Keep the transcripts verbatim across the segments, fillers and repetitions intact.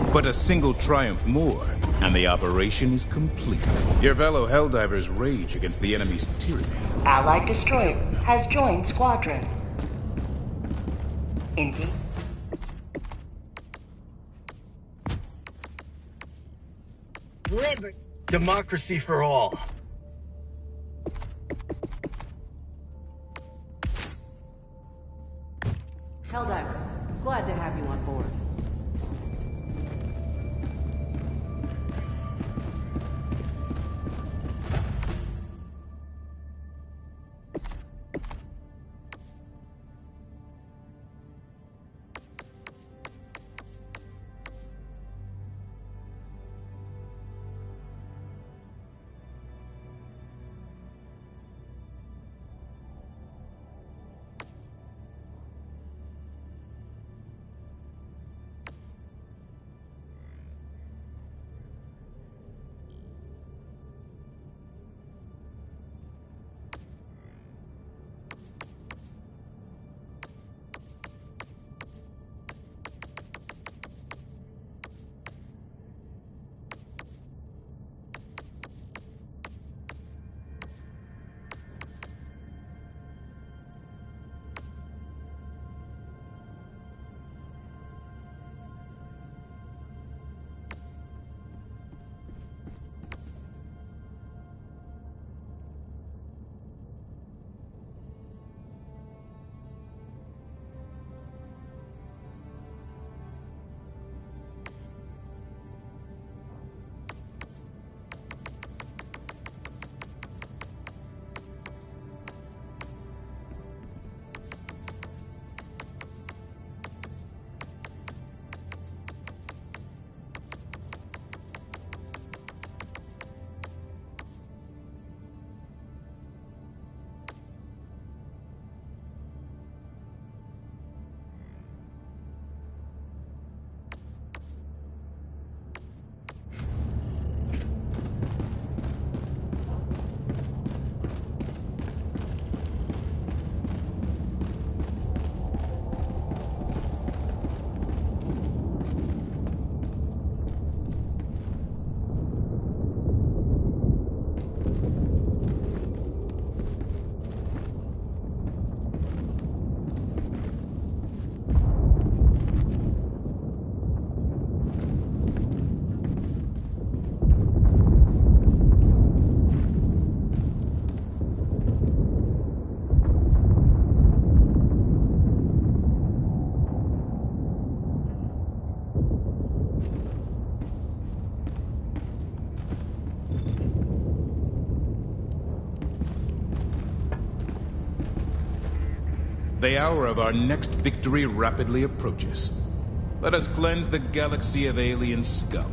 But a single triumph more, and the operation is complete. Your fellow Helldivers rage against the enemy's tyranny. Allied destroyer has joined squadron. Indy. Liber- Democracy for all. Helldiver, glad to have you on board. The hour of our next victory rapidly approaches. Let us cleanse the galaxy of alien scum.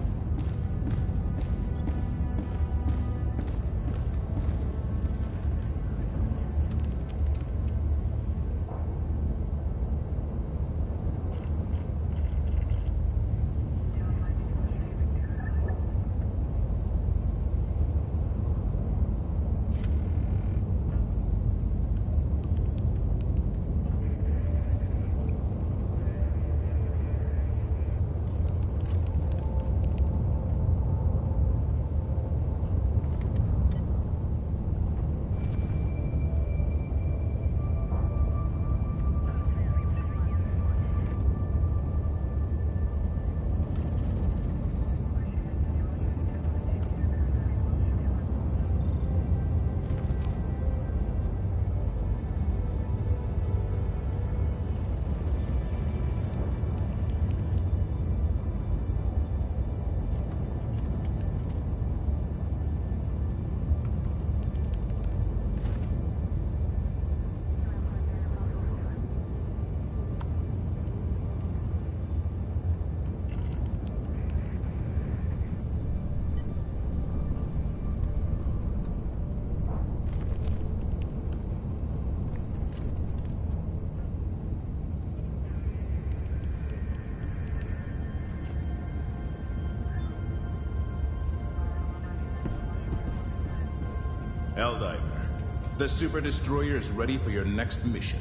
Helldiver, the Super Destroyer is ready for your next mission.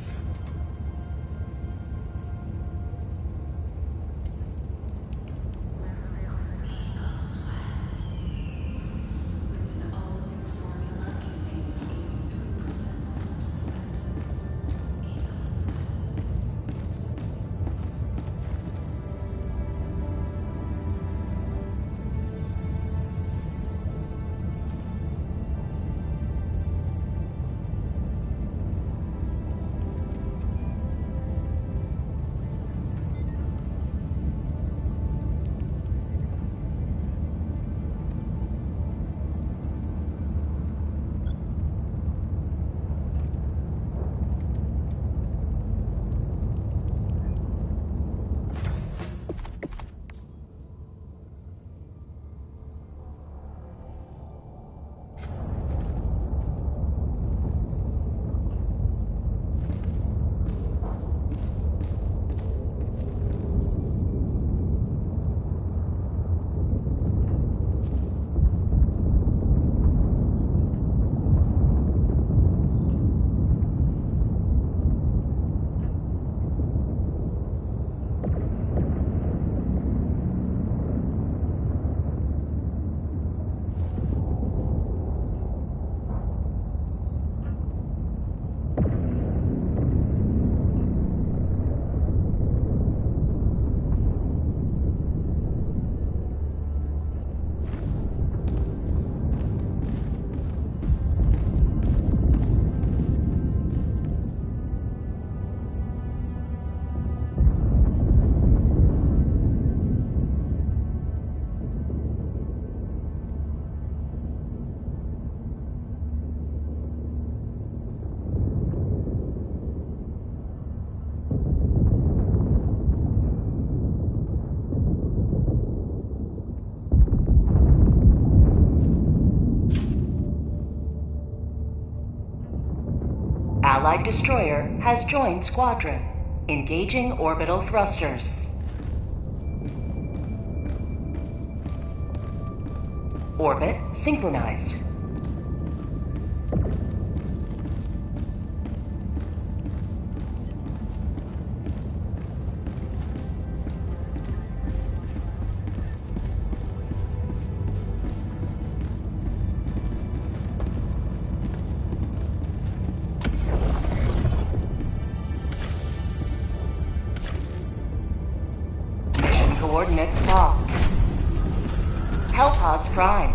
Allied destroyer has joined squadron. Engaging orbital thrusters. Orbit synchronized. Coordinates locked. Hellpods prime.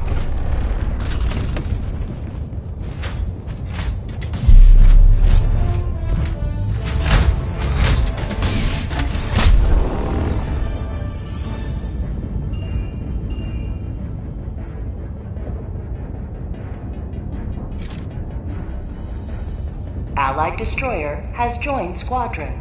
Allied destroyer has joined squadron.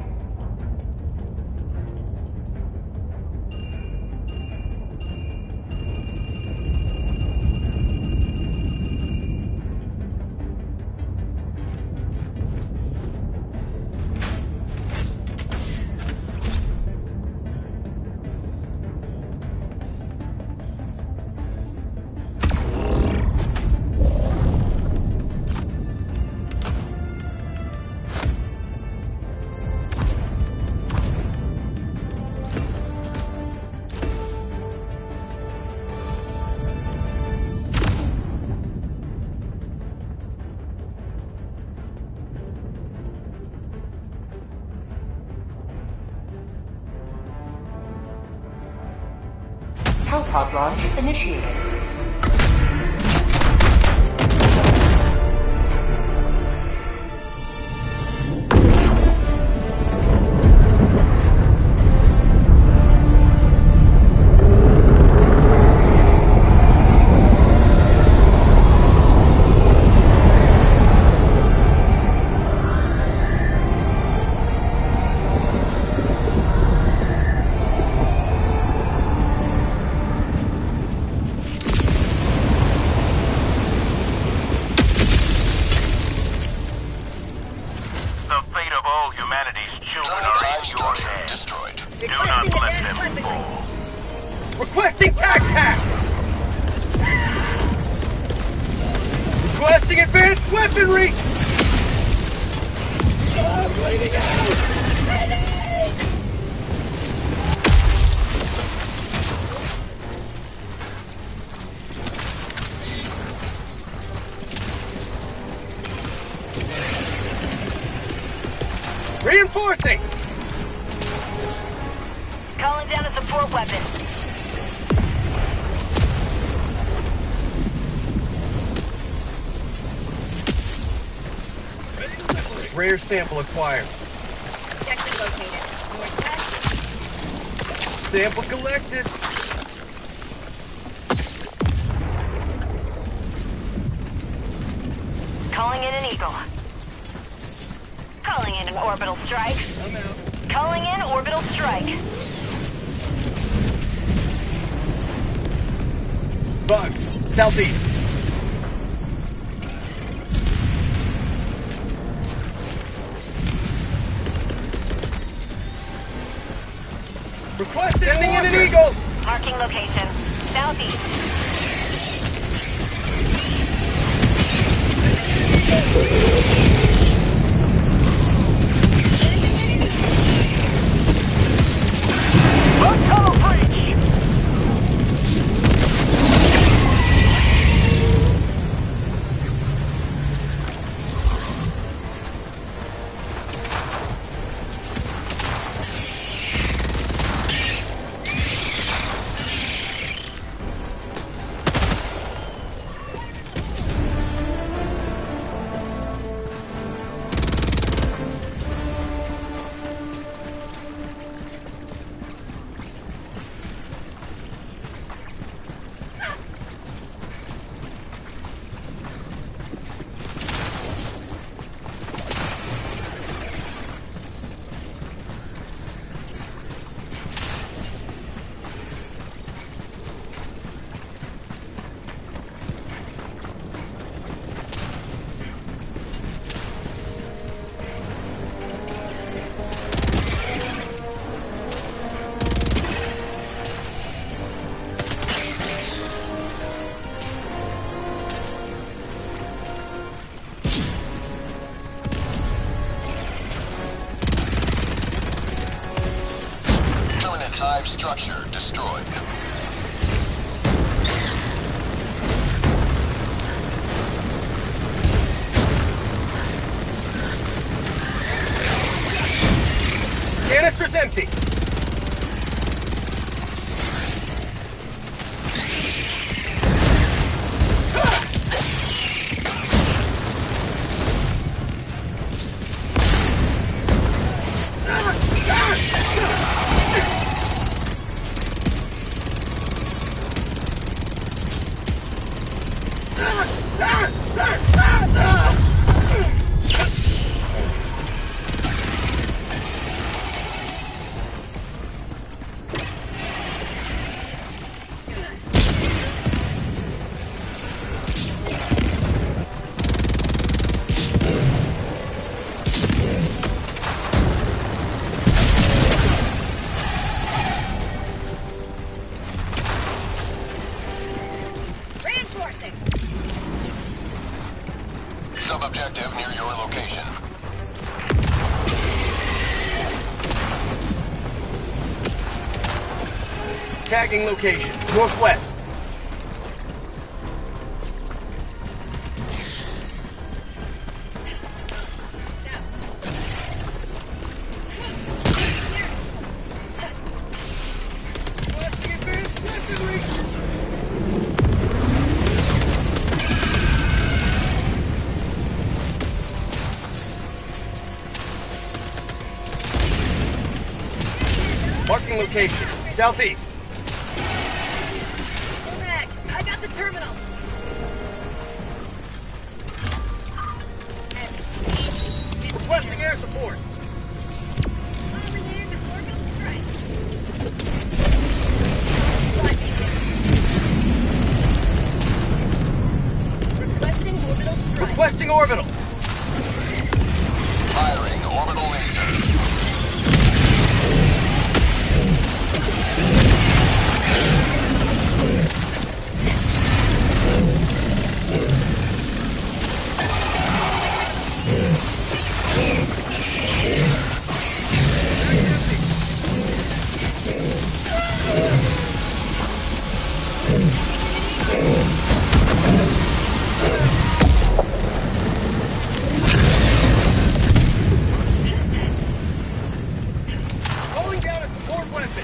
Hellpod launch initiated. Requesting tac-tac! Requesting advanced weaponry! I'm bleeding out! Reinforcing! Calling down a support weapon. Rare sample acquired. Section located. Sample collected. Calling in an eagle. Calling in an orbital strike. I'm out. Calling in orbital strike. Bugs, southeast. Request sending in an eagle! Marking location. Southeast. Bug tunnel breach! Archive structure destroyed. Canister's empty. Sub-objective near your location. Tagging location, northwest. Marking location, southeast. Back. I got the terminal. Requesting air support. Requesting orbital strike. Requesting orbital. Firing orbital laser. Calling down a support weapon.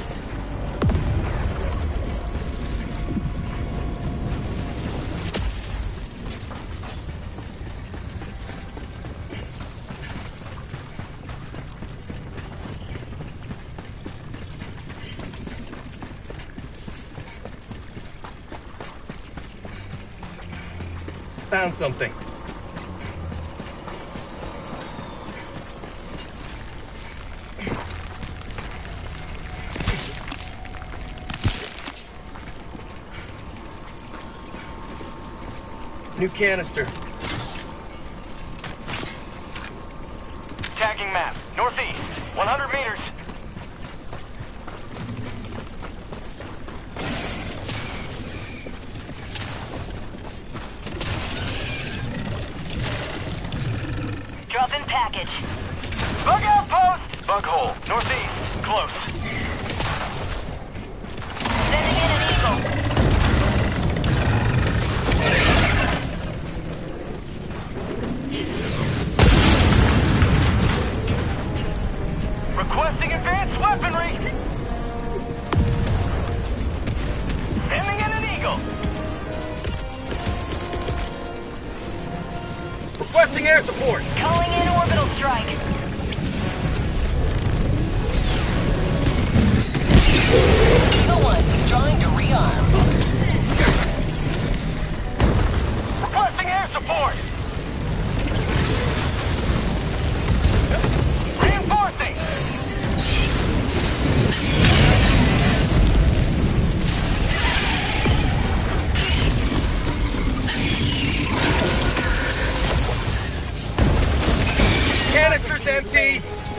Found something. New canister. Tagging map, northeast, one hundred meters. Drop in package. Bug outpost! Bug hole, northeast, close. Sending in an eagle. Requesting advanced weaponry! Sending in an eagle! Requesting air support. Calling in orbital strike. Eagle one, withdrawing to rearm. Requesting air support! Reinforcing! Canister's empty.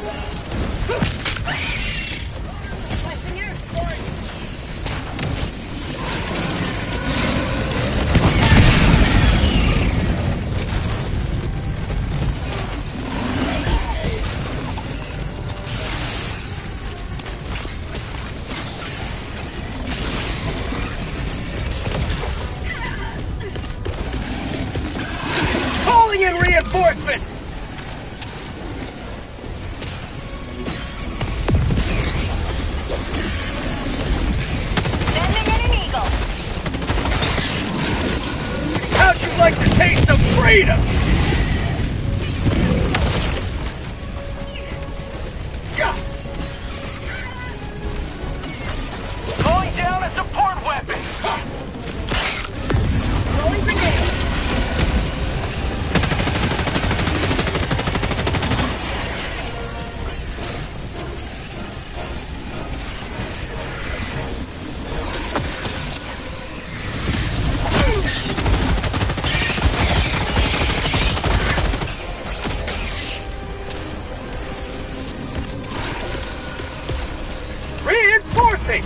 Requesting air support. Eat him! Yeah. Calling down a support weapon. Throwing grenade. Reinforcing!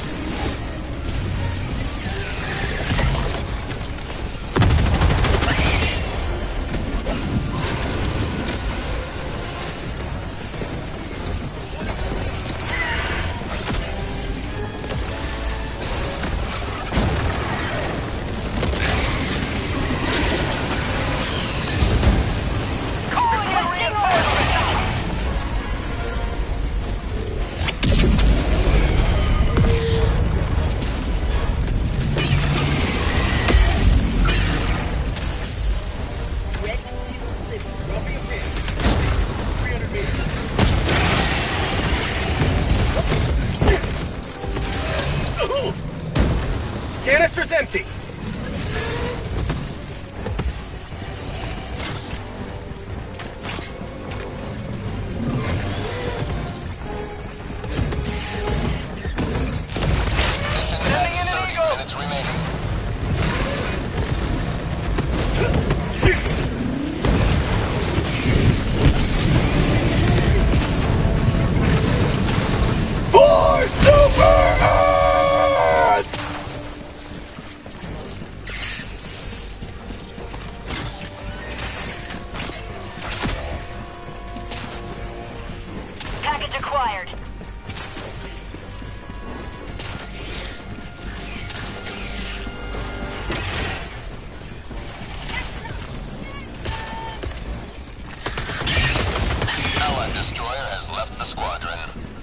Calling in reinforcements. Ready to live. Dropping a pin. three hundred meters. Canister's empty. Sending in an eagle. Minutes remaining. For Super Earth! Package acquired. Allied destroyer has left the squadron.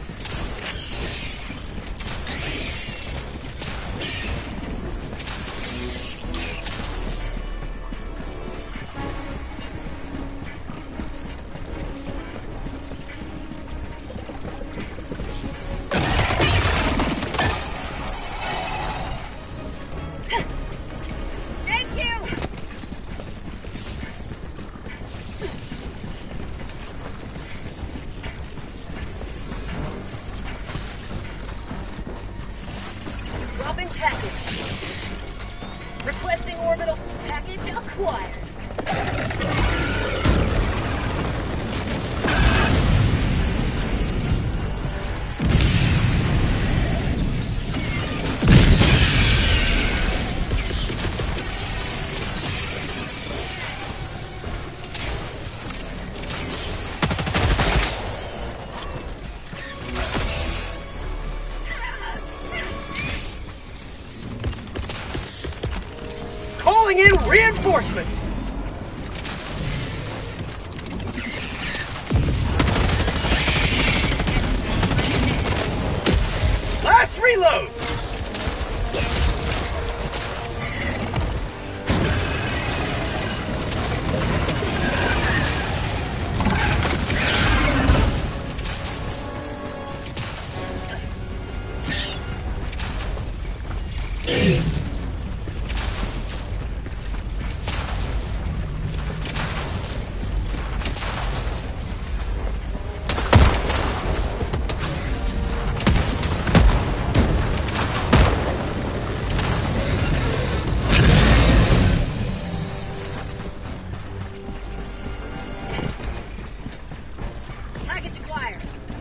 Thank you. Dropping package. Requesting orbital package acquired. Calling in reinforcements. Last reload. Package acquired.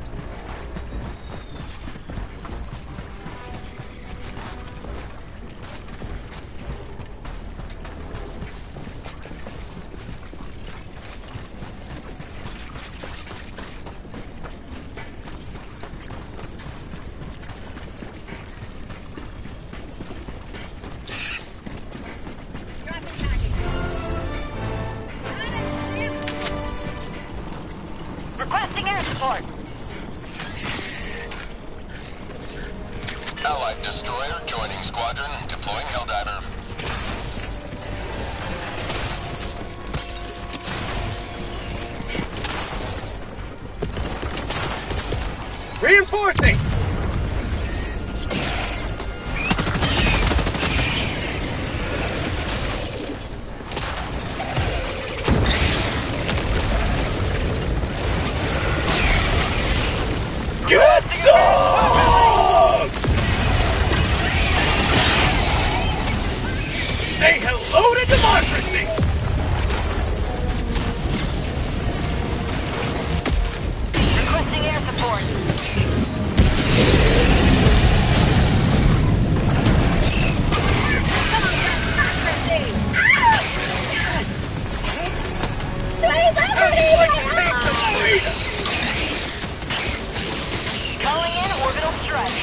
Dropping package. Requesting air support. Allied destroyer joining squadron, deploying Helldiver. Reinforcing! Get some! Say hello to democracy! Requesting air support. Calling in orbital strike.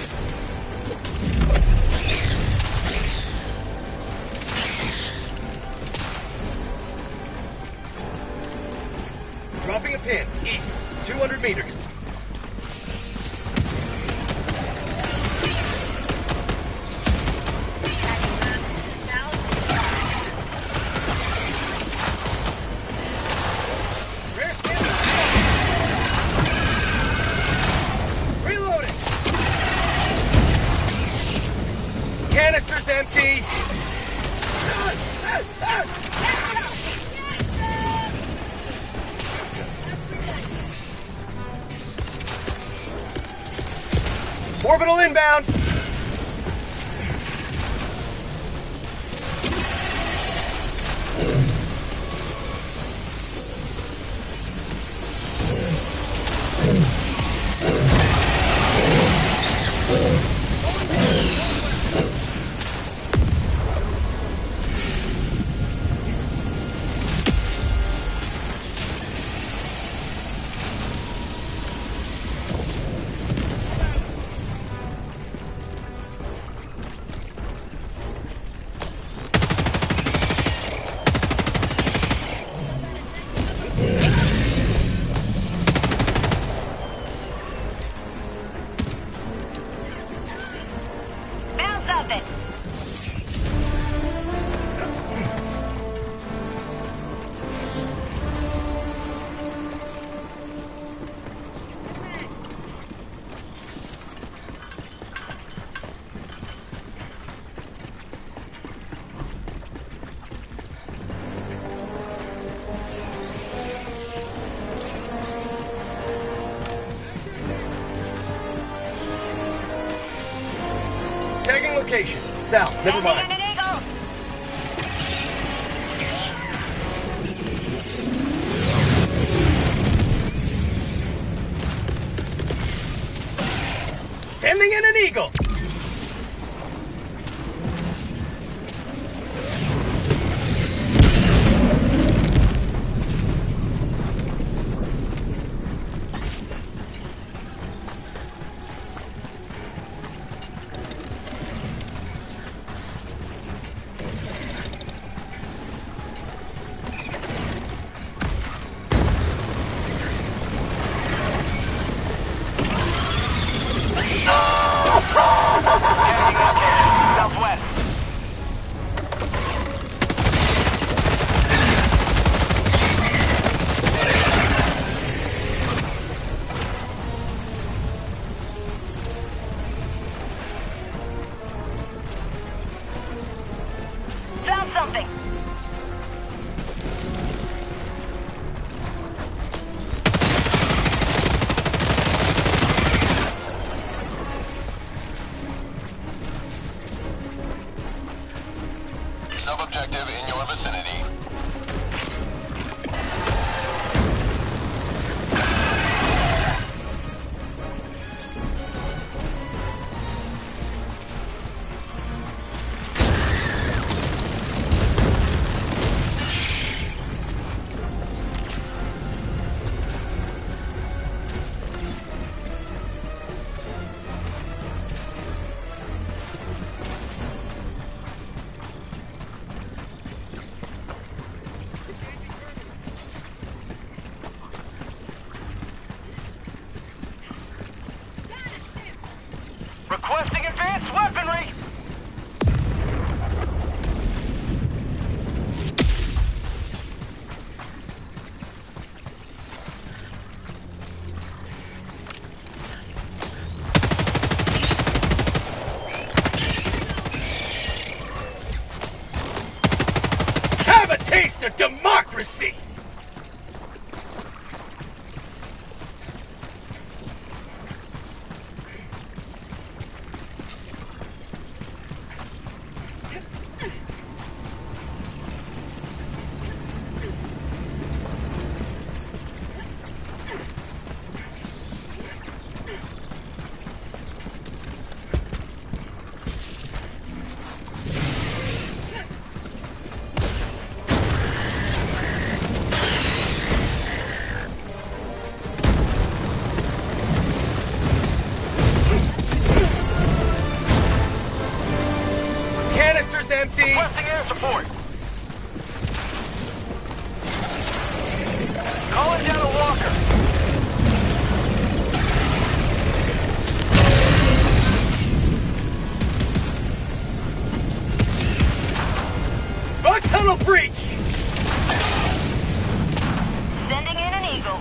Dropping a pin, east, two hundred meters. Reloading! Canister's empty! Orbital inbound! Found something. Tagging location. South. Never mind. An eagle. Sending in an eagle. Southwest. Found something. Sub-objective in your vicinity. Requesting advanced weaponry! taste of democracy! Canister's empty! Requesting air support. Calling down a walker. Bug tunnel breach! Sending in an eagle.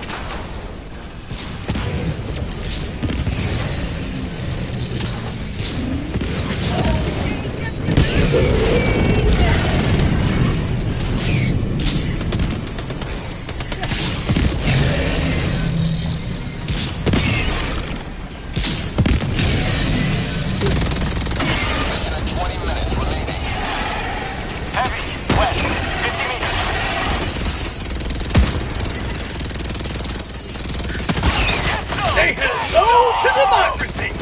Say hello to democracy!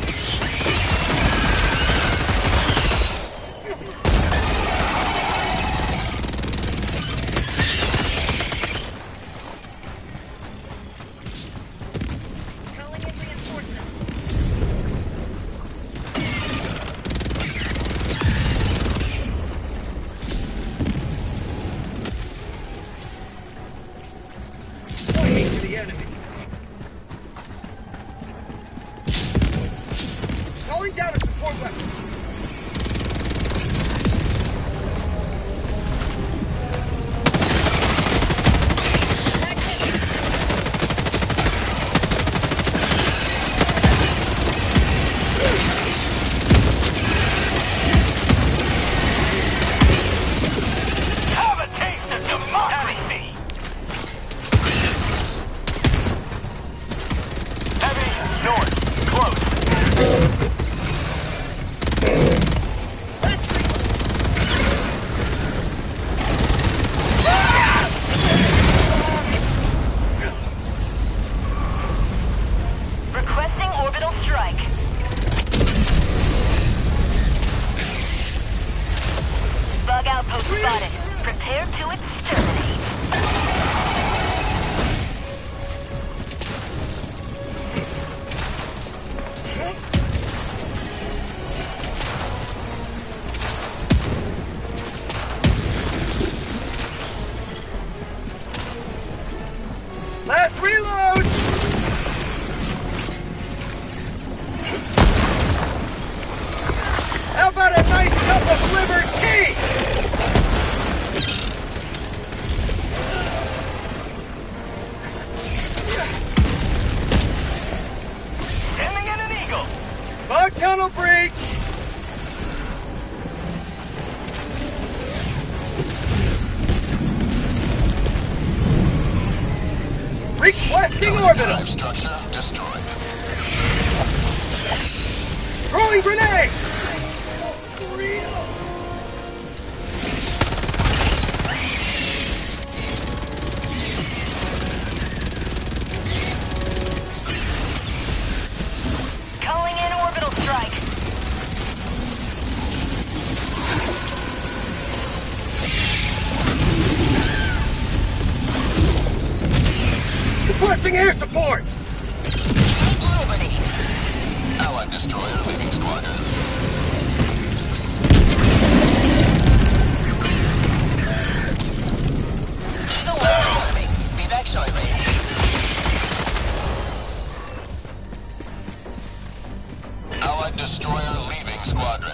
Calling in reinforcements. Pointing to the enemy. Calling down a support weapon. Have a taste of democracy. Heavy north, close. Requesting orbital strike. Bug outpost spotted. Prepare to exterminate. Last reload! How about a nice cup of libert-tea? Sending in an eagle. Bug tunnel breach! Requesting orbital! Drive structure destroyed. Throwing grenade! Calling in orbital strike. Requesting air support! Liberty. Allied destroyer leaving squadron. Eagle one reporting. Be back shortly. Allied destroyer leaving squadron.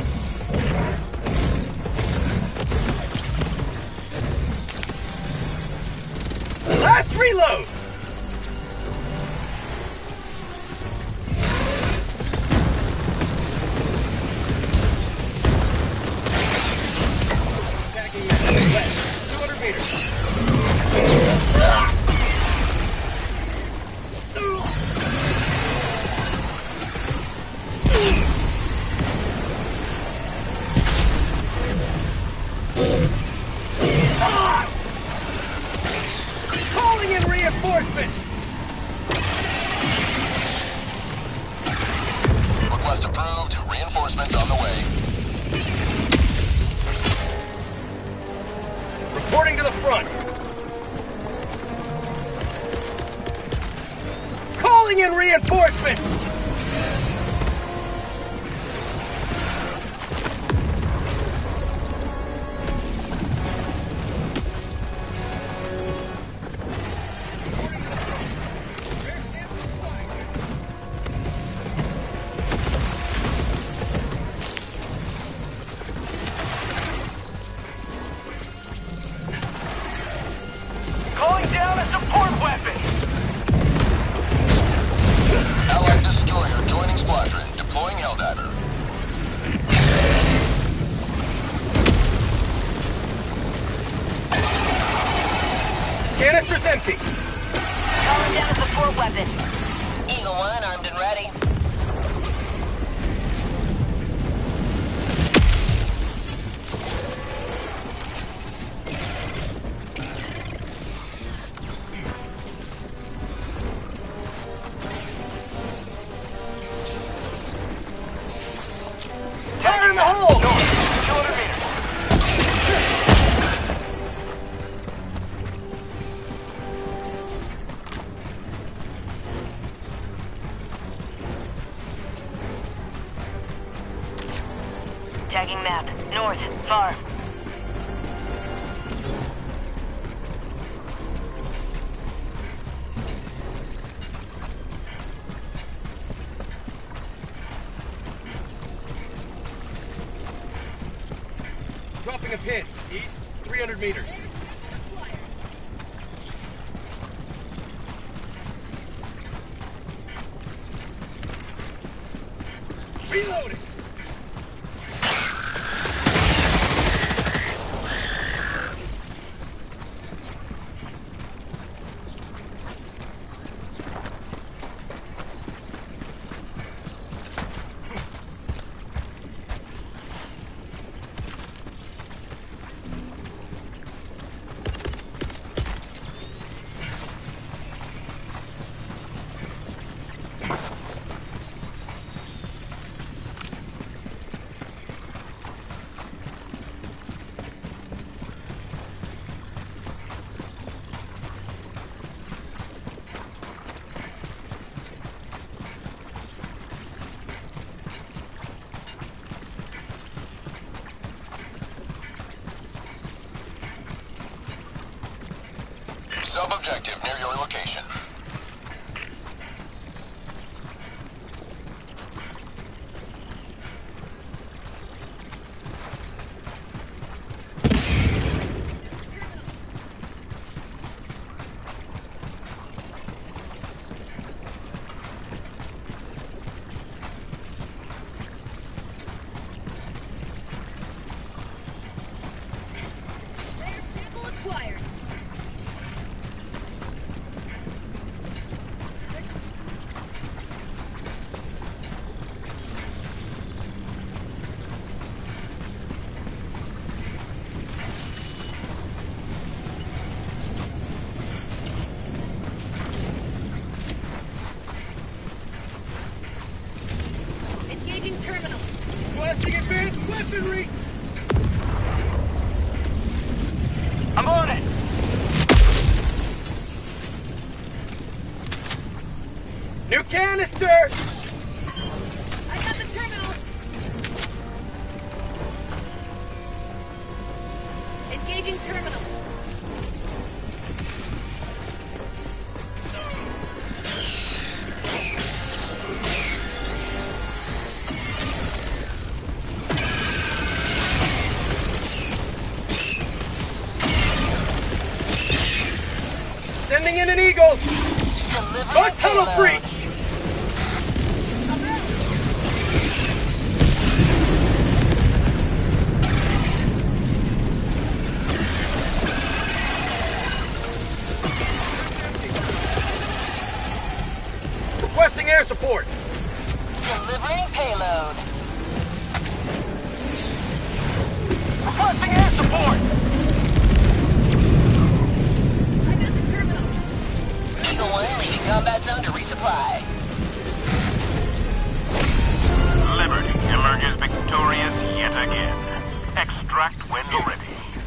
Last reload! Attacking you. West, two hundred meters. approved. Reinforcements on the way. Reporting to the front. Calling in reinforcements! Calling down a support weapon! Allied destroyer joining squadron. Deploying Helldiver. Canister's empty. Calling down a support weapon. Eagle One armed and ready. Fire in the hole! North, two hundred meters. Tagging map. North. Far. Dropping a pin. East, three hundred meters. Reloading! Sub-objective near your location. Blasting advanced weaponry! I'm on it! New canister! I got the terminal! Engaging terminal. Sending in an eagle! Delivering Go tunnel payload. breach! Requesting air support! Delivering payload. Requesting air support! I got the terminal. Eagle One leaving combat zone to resupply. Cargo ready.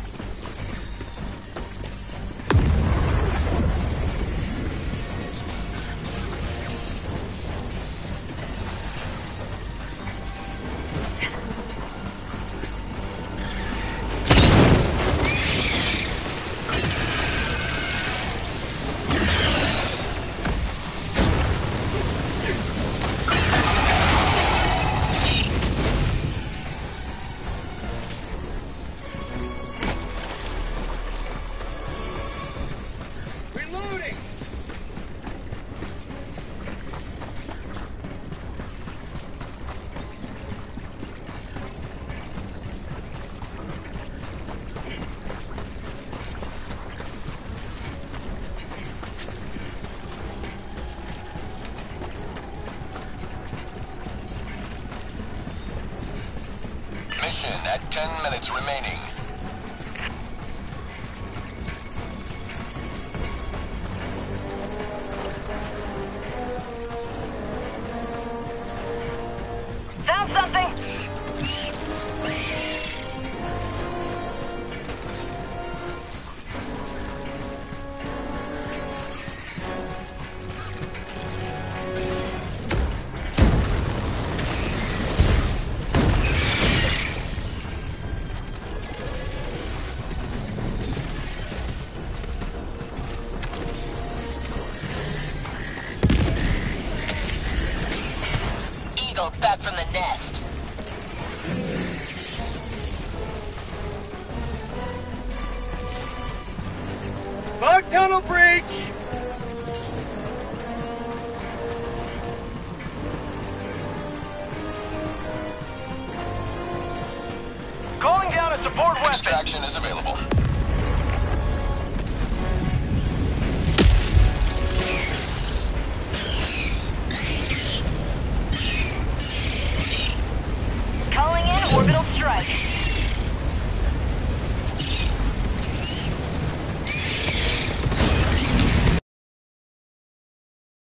Reloading! Mission at ten minutes remaining. Found something! Eagle back from the nest. Bug tunnel breach! Calling down a support weapon. Extraction is available. Calling in orbital strike.